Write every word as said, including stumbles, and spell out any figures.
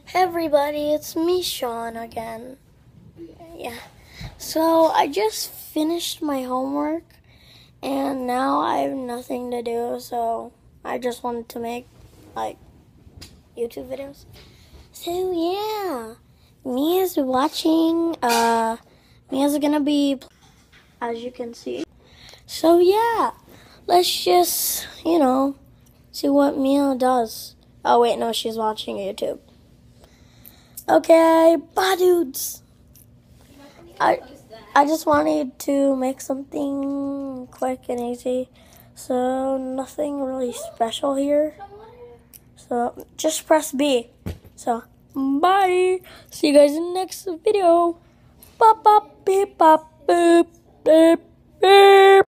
Hey everybody, it's me, Sean, again. Yeah. So I just finished my homework and now I have nothing to do, so I just wanted to make like YouTube videos. So yeah, Mia's watching. Uh, Mia's gonna be, as you can see. So yeah, let's just you know see what Mia does. Oh wait, no, she's watching YouTube. Okay, bye dudes. I I just wanted to make something quick and easy, so nothing really special here. So just press B. So bye. See you guys in the next video. Bop bop beep bop boop beep beep.